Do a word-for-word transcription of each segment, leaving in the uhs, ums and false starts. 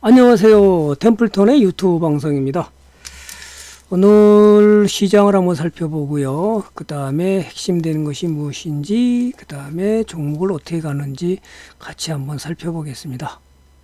안녕하세요. 템플턴의 유튜브 방송입니다. 오늘 시장을 한번 살펴보고요. 그 다음에 핵심되는 것이 무엇인지, 그 다음에 종목을 어떻게 가는지 같이 한번 살펴보겠습니다.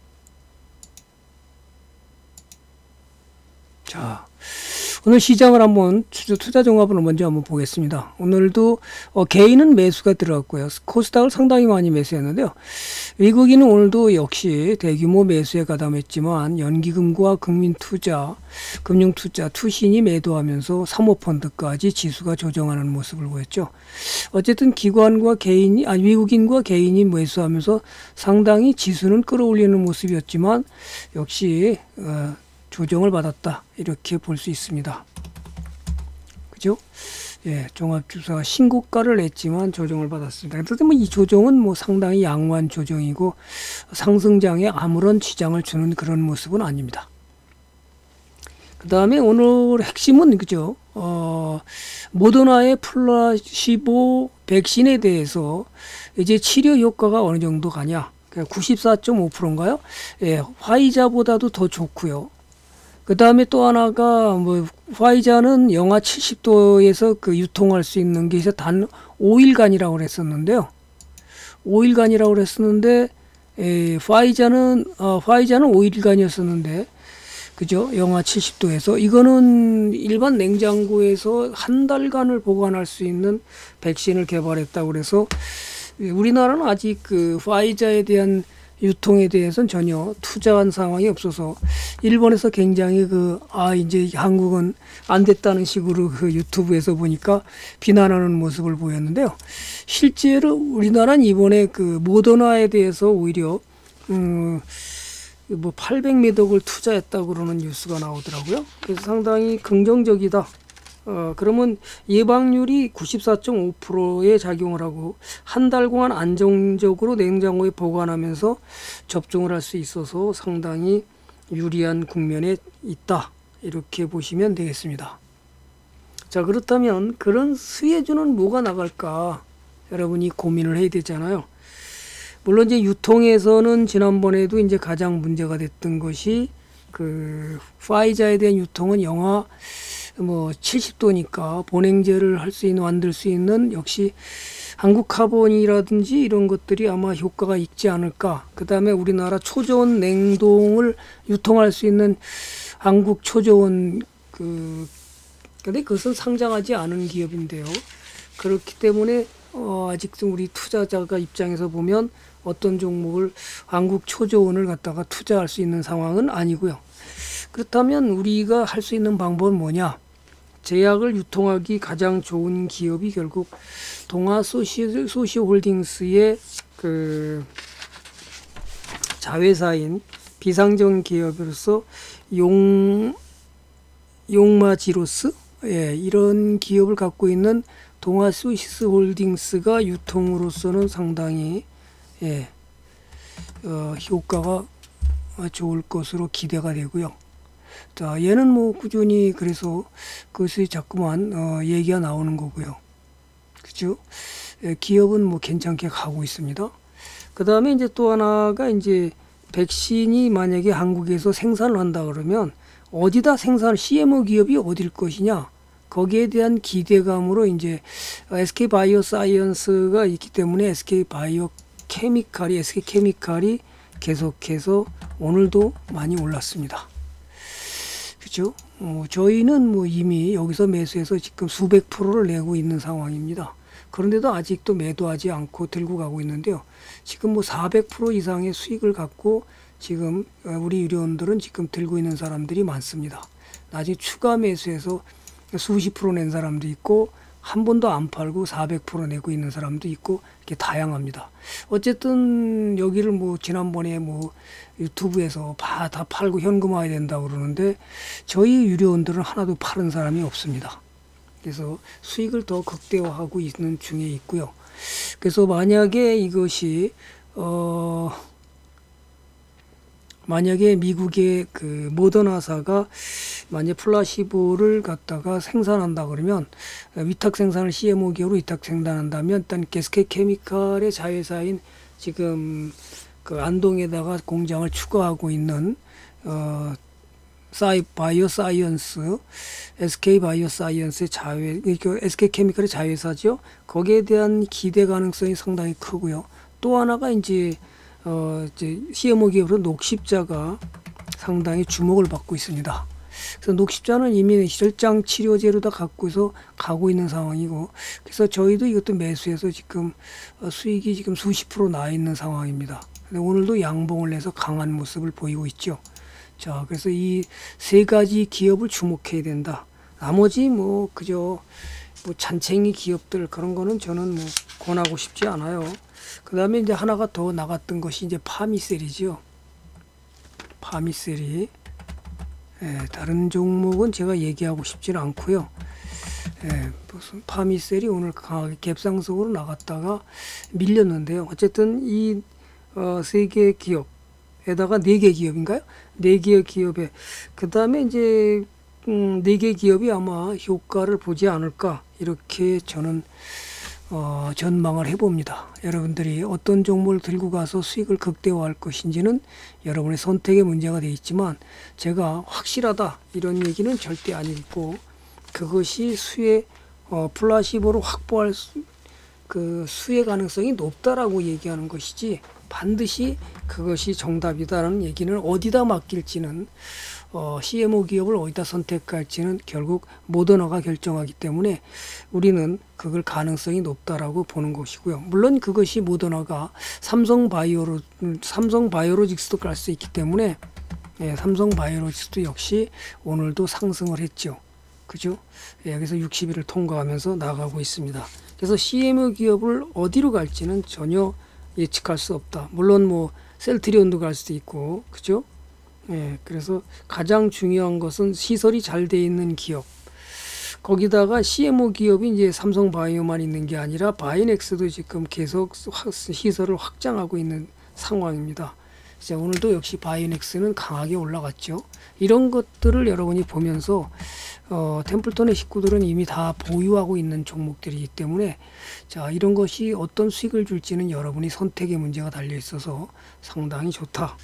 자, 오늘 시장을 한번 투자 종합으로 먼저 한번 보겠습니다. 오늘도 어, 개인은 매수가 들어갔고요. 코스닥을 상당히 많이 매수했는데요. 외국인은 오늘도 역시 대규모 매수에 가담했지만 연기금과 국민투자, 금융투자, 투신이 매도하면서 사모펀드까지 지수가 조정하는 모습을 보였죠. 어쨌든 기관과 개인이, 아니 외국인과 개인이 매수하면서 상당히 지수는 끌어올리는 모습이었지만 역시 어, 조정을 받았다 이렇게 볼 수 있습니다. 그죠? 예, 종합주사가 신고가를 냈지만 조정을 받았습니다. 그래서 뭐 이 조정은 뭐 상당히 양호한 조정이고 상승장에 아무런 지장을 주는 그런 모습은 아닙니다. 그 다음에 오늘 핵심은 그죠? 어, 모더나의 플라시보 백신에 대해서 이제 치료 효과가 어느 정도 가냐? 구십사 점 오 퍼센트인가요? 예, 화이자보다도 더 좋고요. 그 다음에 또 하나가 뭐 화이자는 영하 칠십 도에서 그 유통할 수 있는 게 단 오 일간이라고 그랬었는데요. 오 일간이라고 그랬었는데 에, 화이자는 어, 화이자는 오 일간이었었는데 그죠? 영하 칠십 도에서 이거는 일반 냉장고에서 한 달간을 보관할 수 있는 백신을 개발했다고 그래서 우리나라는 아직 그 화이자에 대한 유통에 대해서는 전혀 투자한 상황이 없어서 일본에서 굉장히 그 아 이제 한국은 안 됐다는 식으로 그 유튜브에서 보니까 비난하는 모습을 보였는데요. 실제로 우리나라는 이번에 그 모더나에 대해서 오히려 음 뭐 팔백몇 억을 투자했다고 그러는 뉴스가 나오더라고요. 그래서 상당히 긍정적이다. 어, 그러면 예방률이 구십사 점 오 퍼센트에 작용을 하고 한 달 동안 안정적으로 냉장고에 보관하면서 접종을 할 수 있어서 상당히 유리한 국면에 있다. 이렇게 보시면 되겠습니다. 자, 그렇다면 그런 수혜주는 뭐가 나갈까? 여러분이 고민을 해야 되잖아요. 물론 이제 유통에서는 지난번에도 이제 가장 문제가 됐던 것이 그 화이자에 대한 유통은 영하 뭐 칠십 도니까 보냉제를 할 수 있는 만들 수 있는 역시 한국 카본이라든지 이런 것들이 아마 효과가 있지 않을까. 그 다음에 우리나라 초저온 냉동을 유통할 수 있는 한국 초저온 그 근데 그것은 상장하지 않은 기업인데요. 그렇기 때문에 어 아직도 우리 투자자가 입장에서 보면 어떤 종목을 한국 초저온을 갖다가 투자할 수 있는 상황은 아니고요. 그렇다면 우리가 할 수 있는 방법은 뭐냐? 제약을 유통하기 가장 좋은 기업이 결국 동아소시 소시홀딩스의 그 자회사인 비상장 기업으로서 용 용마지로스 예, 이런 기업을 갖고 있는 동아소시홀딩스가 유통으로서는 상당히 예, 어, 효과가 좋을 것으로 기대가 되고요. 자, 얘는 뭐 꾸준히 그래서 그것이 자꾸만 어, 얘기가 나오는 거고요. 그죠? 예, 기업은 뭐 괜찮게 가고 있습니다. 그 다음에 이제 또 하나가 이제 백신이 만약에 한국에서 생산을 한다 그러면 어디다 생산, 씨엠오 기업이 어딜 것이냐? 거기에 대한 기대감으로 이제 에스케이바이오사이언스가 있기 때문에 에스케이바이오케미칼이, 에스케이케미칼이 계속해서 오늘도 많이 올랐습니다. 그죠? 어, 저희는 뭐 이미 여기서 매수해서 지금 수백 프로를 내고 있는 상황입니다. 그런데도 아직도 매도하지 않고 들고 가고 있는데요. 지금 뭐 사백 퍼센트 이상의 수익을 갖고 지금 우리 유료원들은 지금 들고 있는 사람들이 많습니다. 나중에 추가 매수해서 수십 프로 낸 사람도 있고 한 번도 안 팔고 사백 퍼센트 내고 있는 사람도 있고 이렇게 다양합니다. 어쨌든 여기를 뭐 지난번에 뭐 유튜브에서 다, 다 팔고 현금화해야 된다고 그러는데 저희 유료원들은 하나도 파는 사람이 없습니다. 그래서 수익을 더 극대화하고 있는 중에 있고요. 그래서 만약에 이것이 어 만약에 미국의 그 모더나사가 만약 플라시보를 갖다가 생산한다 그러면 위탁 생산을 씨엠오 기업으로 위탁 생산한다면 일단 에스케이케미칼의 자회사인 지금 그 안동에다가 공장을 추가하고 있는 어, 사이 바이오 사이언스, 에스케이 바이오 사이언스의 자회, 그 에스케이 케미칼의 자회사죠. 거기에 대한 기대 가능성이 상당히 크고요. 또 하나가 이제 어, 이제 씨엠오 기업으로 녹십자가 상당히 주목을 받고 있습니다. 그래서 녹십자는 이미 혈장 치료제로 다 갖고서 가고 있는 상황이고, 그래서 저희도 이것도 매수해서 지금 수익이 지금 수십 프로 나 있는 상황입니다. 근데 오늘도 양봉을 내서 강한 모습을 보이고 있죠. 자, 그래서 이 세 가지 기업을 주목해야 된다. 나머지 뭐 그저 뭐 잔챙이 기업들 그런 거는 저는 뭐 권하고 싶지 않아요. 그 다음에 이제 하나가 더 나갔던 것이 이제 파미셀이죠. 파미셀이. 예, 다른 종목은 제가 얘기하고 싶지는 않고요. 예, 무슨 파미셀이 오늘 강하게 갭상승으로 나갔다가 밀렸는데요. 어쨌든 이 어, 세 개 기업에다가 네 개 기업인가요? 네 개 기업에 그 다음에 이제 음, 네 개 기업이 아마 효과를 보지 않을까 이렇게 저는 어, 전망을 해봅니다. 여러분들이 어떤 종목을 들고 가서 수익을 극대화할 것인지는 여러분의 선택의 문제가 되어 있지만, 제가 확실하다 이런 얘기는 절대 아니고, 그것이 수의 어, 플라시보로 확보할 수, 그 수의 가능성이 높다라고 얘기하는 것이지, 반드시 그것이 정답이다라는 얘기는 어디다 맡길지는 어, 씨엠오 기업을 어디다 선택할지는 결국 모더나가 결정하기 때문에 우리는 그걸 가능성이 높다라고 보는 것이고요. 물론 그것이 모더나가 삼성바이오로 삼성바이오로직스도 갈 수 있기 때문에 예, 삼성바이오로직스도 역시 오늘도 상승을 했죠. 그죠? 예, 여기서 육십 일을 통과하면서 나가고 있습니다. 그래서 씨엠오 기업을 어디로 갈지는 전혀 예측할 수 없다. 물론 뭐 셀트리온도 갈 수도 있고, 그죠? 예, 그래서 가장 중요한 것은 시설이 잘 돼 있는 기업. 거기다가 씨엠오 기업이 이제 삼성바이오만 있는 게 아니라 바이넥스도 지금 계속 시설을 확장하고 있는 상황입니다. 이제 오늘도 역시 바이넥스는 강하게 올라갔죠. 이런 것들을 여러분이 보면서 어, 템플턴의 식구들은 이미 다 보유하고 있는 종목들이기 때문에, 자, 이런 것이 어떤 수익을 줄지는 여러분이 선택의 문제가 달려 있어서 상당히 좋다.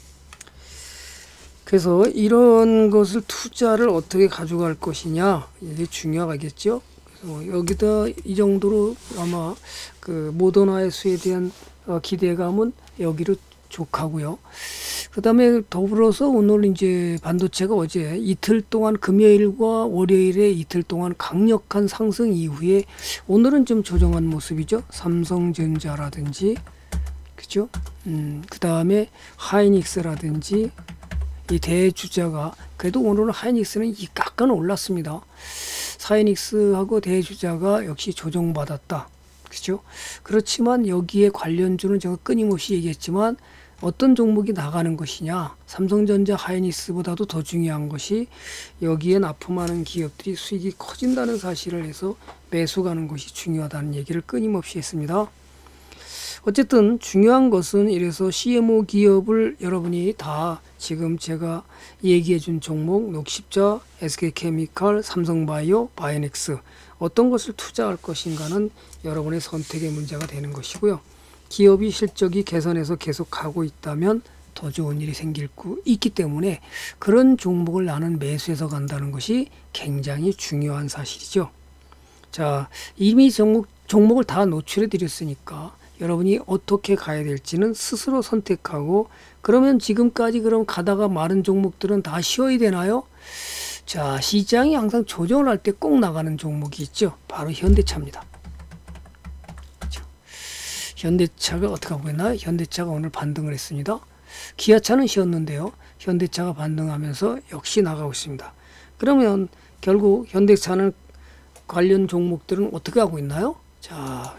그래서 이런 것을 투자를 어떻게 가져갈 것이냐, 이게 중요하겠죠. 그래서 여기다 이 정도로 아마 그 모더나의 수에 대한 어, 기대감은 여기로 족하고요. 그 다음에 더불어서 오늘 이제 반도체가 어제 이틀 동안 금요일과 월요일에 이틀 동안 강력한 상승 이후에 오늘은 좀 조정한 모습이죠. 삼성전자라든지, 그죠? 음, 그 다음에 하이닉스라든지 이 대주자가, 그래도 오늘은 하이닉스는 이 약간 올랐습니다. 하이닉스하고 대주자가 역시 조정받았다. 그죠? 그렇지만 여기에 관련주는 제가 끊임없이 얘기했지만, 어떤 종목이 나가는 것이냐, 삼성전자 하이닉스보다도 더 중요한 것이 여기에 납품하는 기업들이 수익이 커진다는 사실을 해서 매수 가는 것이 중요하다는 얘기를 끊임없이 했습니다. 어쨌든 중요한 것은, 이래서 씨엠오 기업을 여러분이 다 지금 제가 얘기해 준 종목, 녹십자, 에스케이케미칼, 삼성바이오, 바이넥스, 어떤 것을 투자할 것인가는 여러분의 선택의 문제가 되는 것이고요. 기업이 실적이 개선해서 계속 가고 있다면 더 좋은 일이 생길 수 있기 때문에 그런 종목을 나는 매수해서 간다는 것이 굉장히 중요한 사실이죠. 자, 이미 종목, 종목을 다 노출해 드렸으니까 여러분이 어떻게 가야 될지는 스스로 선택하고, 그러면 지금까지 그럼 가다가 마른 종목들은 다 쉬어야 되나요? 자, 시장이 항상 조정을 할 때 꼭 나가는 종목이 있죠. 바로 현대차입니다. 그렇죠? 현대차가 어떻게 하고 있나요? 현대차가 오늘 반등을 했습니다. 기아차는 쉬었는데요. 현대차가 반등하면서 역시 나가고 있습니다. 그러면 결국 현대차는 관련 종목들은 어떻게 하고 있나요? 자,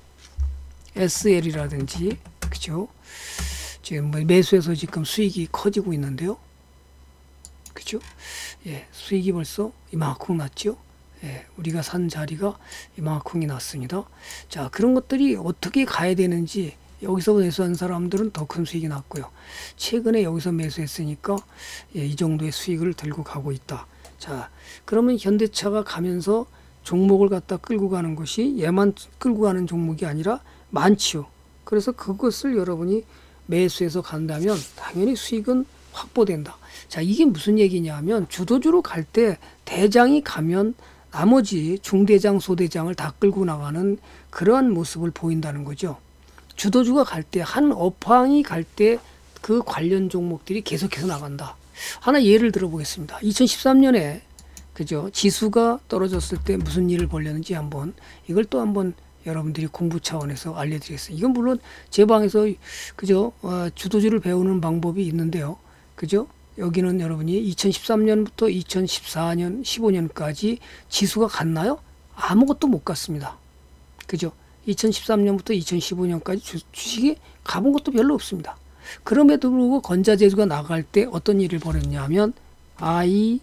에스엘이라든지, 그죠? 지금 매수해서 지금 수익이 커지고 있는데요. 그죠? 예, 수익이 벌써 이만큼 났죠? 예, 우리가 산 자리가 이만큼이 났습니다. 자, 그런 것들이 어떻게 가야 되는지, 여기서 매수한 사람들은 더 큰 수익이 났고요. 최근에 여기서 매수했으니까 예, 이 정도의 수익을 들고 가고 있다. 자, 그러면 현대차가 가면서 종목을 갖다 끌고 가는 것이 얘만 끌고 가는 종목이 아니라 많지요. 그래서 그것을 여러분이 매수해서 간다면 당연히 수익은 확보된다. 자, 이게 무슨 얘기냐면 주도주로 갈 때 대장이 가면 나머지 중대장, 소대장을 다 끌고 나가는 그러한 모습을 보인다는 거죠. 주도주가 갈 때, 한 업황이 갈 때 그 관련 종목들이 계속해서 나간다. 하나 예를 들어보겠습니다. 이천십삼 년에 그죠, 지수가 떨어졌을 때 무슨 일을 벌였는지 한번 이걸 또 한번 여러분들이 공부 차원에서 알려드리겠습니다. 이건 물론 제 방에서 그죠, 어, 주도주를 배우는 방법이 있는데요. 그죠? 여기는 여러분이 이천십삼 년부터 이천십사 년, 십오 년까지 지수가 갔나요? 아무것도 못 갔습니다. 그죠? 이천십삼 년부터 이천십오 년까지 주, 주식이 가본 것도 별로 없습니다. 그럼에도 불구하고 건자재주가 나갈 때 어떤 일을 벌였냐 하면 I,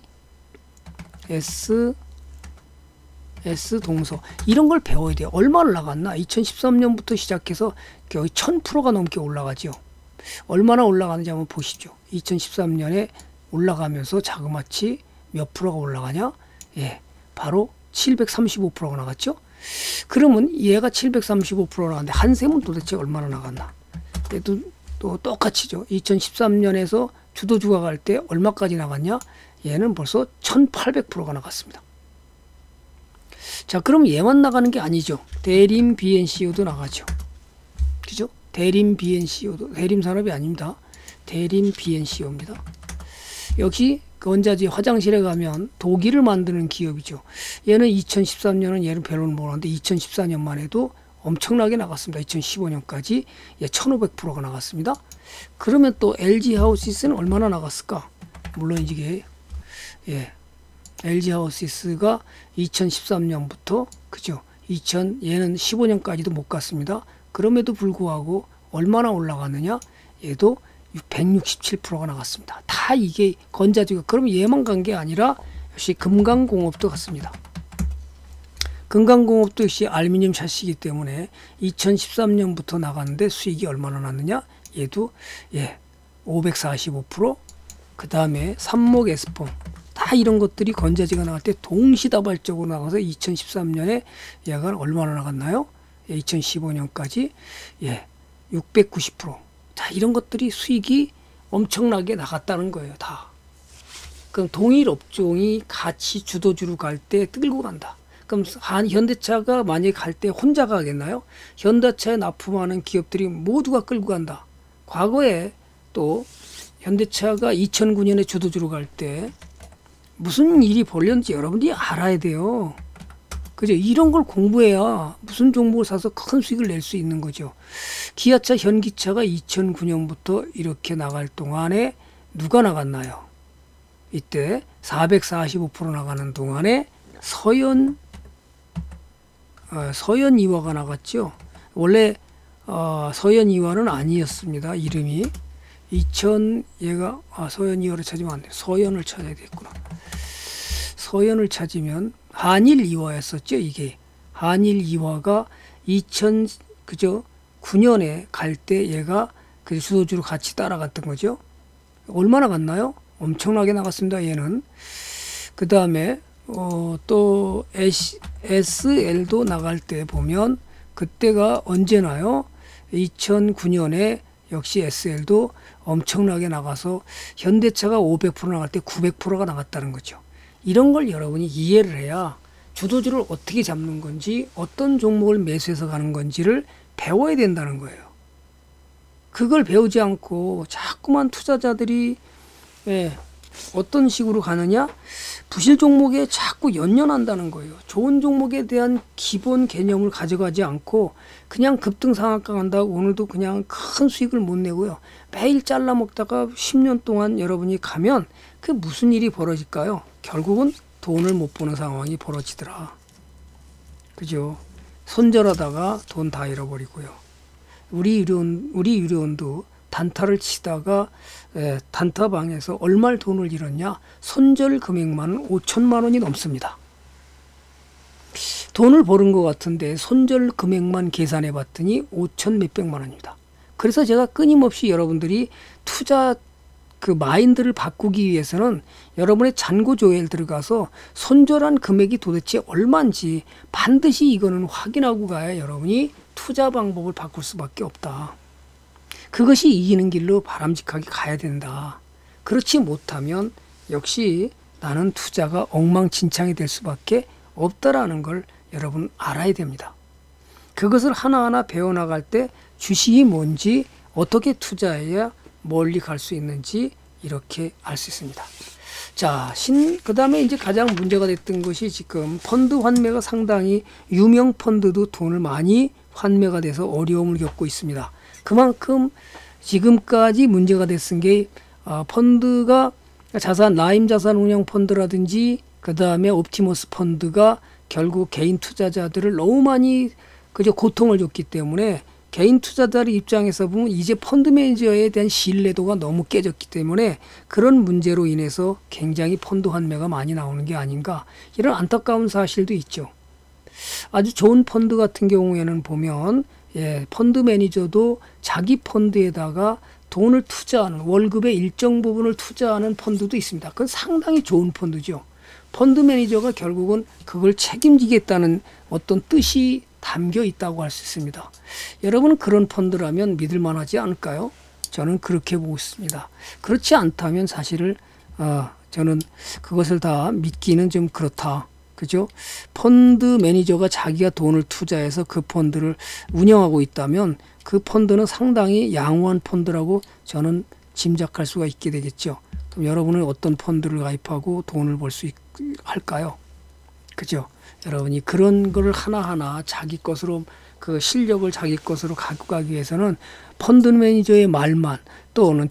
S, S 동서 이런 걸 배워야 돼요. 얼마 올라갔나? 이천십삼 년부터 시작해서 거의 천 퍼센트가 넘게 올라가죠. 얼마나 올라가는지 한번 보시죠. 이천십삼 년에 올라가면서 자그마치 몇 프로가 올라가냐? 예, 바로 칠백삼십오 퍼센트가 나갔죠. 그러면 얘가 칠백삼십오 퍼센트 나갔는데 한샘은 도대체 얼마나 나갔나? 얘도 또 똑같이죠. 이천십삼 년에서 주도주가 갈 때 얼마까지 나갔냐? 얘는 벌써 천팔백 퍼센트가 나갔습니다. 자, 그럼 얘만 나가는 게 아니죠. 대림 비엔씨오도 나가죠. 그죠? 대림 비엔씨오도, 대림 산업이 아닙니다. 대림 비엔씨오입니다. 역시 원자재 화장실에 가면 도기를 만드는 기업이죠. 얘는 이천십삼 년은 얘는 별로 모르는데 이천십사 년만 해도 엄청나게 나갔습니다. 이천십오 년까지 예, 천오백 퍼센트가 나갔습니다. 그러면 또 엘지하우시스는 얼마나 나갔을까? 물론 이게 예, 엘지하우시스가 이천십삼 년부터 그죠? 이천 얘는 십오 년까지도 못 갔습니다. 그럼에도 불구하고 얼마나 올라갔느냐? 얘도 백육십칠 퍼센트가 나갔습니다. 다 이게 건자주가. 그럼 얘만 간 게 아니라 역시 금강공업도 갔습니다. 금강공업도 역시 알루미늄 샷이기 때문에 이천십삼 년부터 나갔는데 수익이 얼마나 났느냐? 얘도 예, 오백사십오 퍼센트. 그 다음에 삼목 에스폼 다 이런 것들이 건자재가 나갈 때 동시다발적으로 나가서 이천십삼 년에 얘가 얼마나 나갔나요? 예, 이천십오 년까지 예, 육백구십 퍼센트. 자, 이런 것들이 수익이 엄청나게 나갔다는 거예요. 다. 그럼 동일 업종이 같이 주도주로 갈 때 끌고 간다. 그럼 한 현대차가 만약에 갈 때 혼자 가겠나요? 현대차에 납품하는 기업들이 모두가 끌고 간다. 과거에 또 현대차가 이천구 년에 주도주로 갈 때 무슨 일이 벌렸는지 여러분들이 알아야 돼요. 그죠? 이런 걸 공부해야 무슨 종목을 사서 큰 수익을 낼 수 있는 거죠. 기아차, 현기차가 이천구 년부터 이렇게 나갈 동안에 누가 나갔나요? 이때 사백사십오 퍼센트 나가는 동안에 서현 어, 서현이화가 나갔죠. 원래 어, 서현이화는 아니었습니다. 이름이 이천 얘가 아, 서현이화를 찾으면 안 돼요. 서현을 찾아야 되겠구나. 서현을 찾으면 한일이화였었죠. 이게 한일이화가 이천 그죠 구 년에 갈 때 얘가 그 주도주로 같이 따라갔던 거죠. 얼마나 갔나요? 엄청나게 나갔습니다. 얘는. 그 다음에 어, 또 에스엘도 나갈 때 보면 그때가 언제나요? 이천구 년에 역시 에스엘도 엄청나게 나가서 현대차가 오백 퍼센트 나갈 때 구백 퍼센트가 나갔다는 거죠. 이런 걸 여러분이 이해를 해야 주도주를 어떻게 잡는 건지 어떤 종목을 매수해서 가는 건지를 배워야 된다는 거예요. 그걸 배우지 않고 자꾸만 투자자들이 예, 어떤 식으로 가느냐? 부실 종목에 자꾸 연연한다는 거예요. 좋은 종목에 대한 기본 개념을 가져가지 않고 그냥 급등상한가 간다고 오늘도 그냥 큰 수익을 못 내고요. 매일 잘라 먹다가 십 년 동안 여러분이 가면 그게 무슨 일이 벌어질까요? 결국은 돈을 못 버는 상황이 벌어지더라. 그죠? 손절하다가 돈 다 잃어버리고요. 우리 유료원, 우리 유료원도 단타를 치다가 에, 단타방에서 얼마를 돈을 잃었냐? 손절 금액만 오천만 원이 넘습니다. 돈을 버는 것 같은데 손절 금액만 계산해 봤더니 오천 몇백만 원입니다. 그래서 제가 끊임없이 여러분들이 투자 그 마인드를 바꾸기 위해서는 여러분의 잔고조회에 들어가서 손절한 금액이 도대체 얼마인지 반드시 이거는 확인하고 가야 여러분이 투자 방법을 바꿀 수밖에 없다. 그것이 이기는 길로 바람직하게 가야 된다. 그렇지 못하면 역시 나는 투자가 엉망진창이 될 수밖에 없다라는 걸 여러분 알아야 됩니다. 그것을 하나하나 배워나갈 때 주식이 뭔지, 어떻게 투자해야 멀리 갈 수 있는지 이렇게 알 수 있습니다. 자, 신, 그 다음에 이제 가장 문제가 됐던 것이 지금 펀드 환매가 상당히 유명 펀드도 돈을 많이 환매가 돼서 어려움을 겪고 있습니다. 그만큼 지금까지 문제가 됐은 게 어, 펀드가 자산, 라임 자산 운용 펀드라든지 그 다음에 옵티머스 펀드가 결국 개인 투자자들을 너무 많이 그저 고통을 줬기 때문에 개인 투자자들 입장에서 보면 이제 펀드 매니저에 대한 신뢰도가 너무 깨졌기 때문에 그런 문제로 인해서 굉장히 펀드 환매가 많이 나오는 게 아닌가, 이런 안타까운 사실도 있죠. 아주 좋은 펀드 같은 경우에는 보면 예, 펀드 매니저도 자기 펀드에다가 돈을 투자하는, 월급의 일정 부분을 투자하는 펀드도 있습니다. 그건 상당히 좋은 펀드죠. 펀드 매니저가 결국은 그걸 책임지겠다는 어떤 뜻이 담겨 있다고 할 수 있습니다. 여러분은 그런 펀드라면 믿을 만하지 않을까요? 저는 그렇게 보고 있습니다. 그렇지 않다면 사실을 어, 저는 그것을 다 믿기는 좀 그렇다. 그죠? 펀드 매니저가 자기가 돈을 투자해서 그 펀드를 운영하고 있다면 그 펀드는 상당히 양호한 펀드라고 저는 짐작할 수가 있게 되겠죠. 그럼 여러분은 어떤 펀드를 가입하고 돈을 벌 수 할까요? 그죠? 여러분이 그런 거를 하나하나 자기 것으로, 그 실력을 자기 것으로 갖고 가기 위해서는 펀드 매니저의 말만, 또는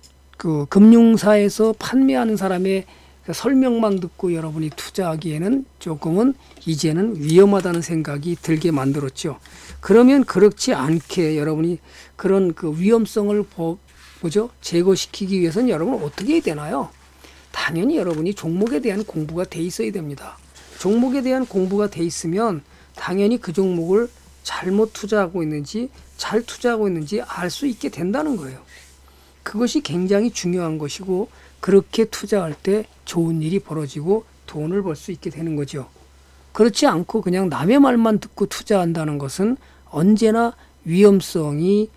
그 금융사에서 판매하는 사람의 그 설명만 듣고 여러분이 투자하기에는 조금은 이제는 위험하다는 생각이 들게 만들었죠. 그러면 그렇지 않게 여러분이 그런 그 위험성을 보, 뭐죠? 제거시키기 위해서는 여러분 어떻게 해야 되나요? 당연히 여러분이 종목에 대한 공부가 돼 있어야 됩니다. 종목에 대한 공부가 돼 있으면 당연히 그 종목을 잘못 투자하고 있는지 잘 투자하고 있는지 알 수 있게 된다는 거예요. 그것이 굉장히 중요한 것이고, 그렇게 투자할 때 좋은 일이 벌어지고 돈을 벌 수 있게 되는 거죠. 그렇지 않고 그냥 남의 말만 듣고 투자한다는 것은 언제나 위험성이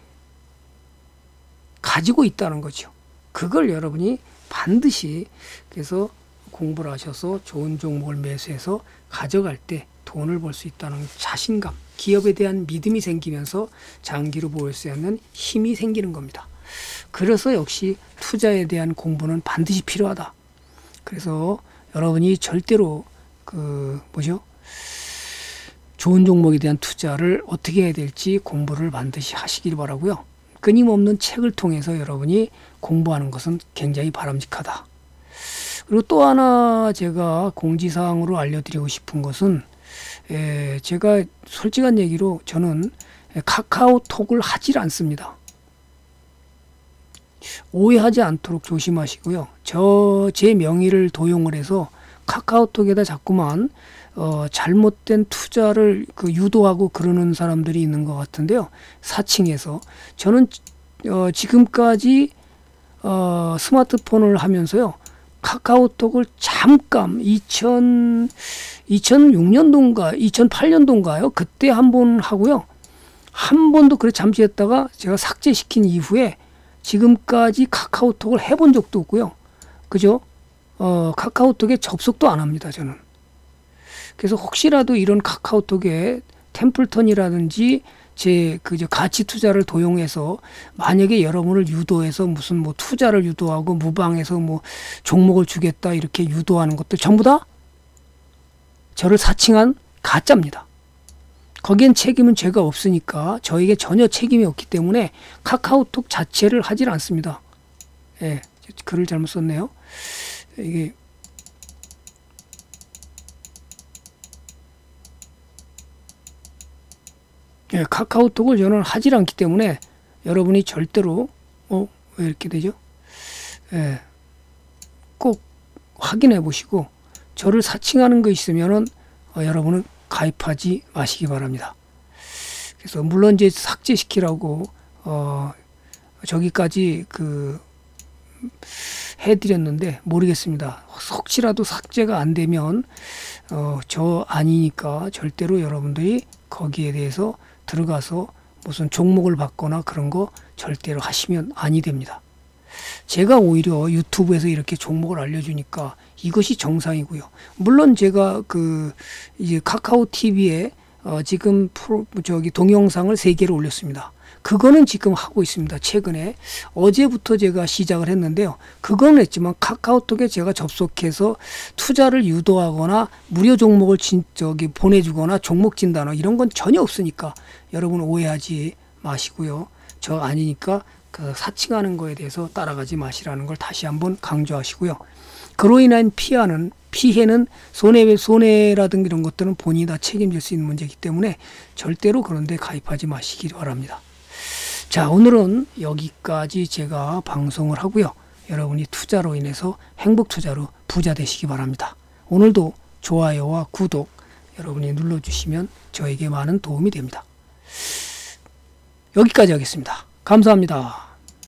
가지고 있다는 거죠. 그걸 여러분이 반드시 그래서 공부를 하셔서 좋은 종목을 매수해서 가져갈 때 돈을 벌 수 있다는 자신감, 기업에 대한 믿음이 생기면서 장기로 보일 수 있는 힘이 생기는 겁니다. 그래서 역시 투자에 대한 공부는 반드시 필요하다. 그래서 여러분이 절대로 그 뭐죠? 좋은 종목에 대한 투자를 어떻게 해야 될지 공부를 반드시 하시길 바라고요. 끊임없는 책을 통해서 여러분이 공부하는 것은 굉장히 바람직하다. 그리고 또 하나 제가 공지사항으로 알려드리고 싶은 것은, 에, 제가 솔직한 얘기로 저는 카카오톡을 하질 않습니다. 오해하지 않도록 조심하시고요. 저 제 명의를 도용을 해서 카카오톡에다 자꾸만 어, 잘못된 투자를 그 유도하고 그러는 사람들이 있는 것 같은데요. 사칭해서 저는 어, 지금까지 어, 스마트폰을 하면서요, 카카오톡을 잠깐 이천육 년도인가 이천팔 년도인가요? 그때 한 번 하고요. 한 번도 그래 잠시 했다가 제가 삭제시킨 이후에 지금까지 카카오톡을 해본 적도 없고요. 그죠? 어, 카카오톡에 접속도 안 합니다, 저는. 그래서 혹시라도 이런 카카오톡에 템플턴이라든지 제 그 가치 투자를 도용해서 만약에 여러분을 유도해서 무슨 뭐 투자를 유도하고 무방해서 뭐 종목을 주겠다 이렇게 유도하는 것도 전부 다 저를 사칭한 가짜입니다. 거기엔 책임은 제가 없으니까, 저에게 전혀 책임이 없기 때문에 카카오톡 자체를 하질 않습니다. 예, 글을 잘못 썼네요. 이게 예, 카카오톡을 저는 하질 않기 때문에 여러분이 절대로 어, 왜 이렇게 되죠? 예, 꼭 확인해 보시고 저를 사칭하는 거 있으면은 어, 여러분은 가입하지 마시기 바랍니다. 그래서 물론 이제 삭제시키라고 어, 저기까지 그 해드렸는데 모르겠습니다. 혹시라도 삭제가 안 되면 어, 저 아니니까 절대로 여러분들이 거기에 대해서 들어가서 무슨 종목을 받거나 그런 거 절대로 하시면 아니 됩니다. 제가 오히려 유튜브에서 이렇게 종목을 알려주니까 이것이 정상이고요. 물론 제가 그 이제 카카오 티비에 어 지금 프로 저기 동영상을 세 개를 올렸습니다. 그거는 지금 하고 있습니다. 최근에 어제부터 제가 시작을 했는데요. 그건 했지만 카카오톡에 제가 접속해서 투자를 유도하거나 무료 종목을 진, 저기 보내주거나 종목 진단어 이런 건 전혀 없으니까 여러분 오해하지 마시고요. 저 아니니까 그 사칭하는 거에 대해서 따라가지 마시라는 걸 다시 한번 강조하시고요. 그로 인한 피해는 피해는 손해 손해라든가 이런 것들은 본인이 다 책임질 수 있는 문제이기 때문에 절대로 그런 데 가입하지 마시기 바랍니다. 자, 오늘은 여기까지 제가 방송을 하고요. 여러분이 투자로 인해서 행복 투자로 부자 되시기 바랍니다. 오늘도 좋아요와 구독 여러분이 눌러주시면 저에게 많은 도움이 됩니다. 여기까지 하겠습니다. 감사합니다.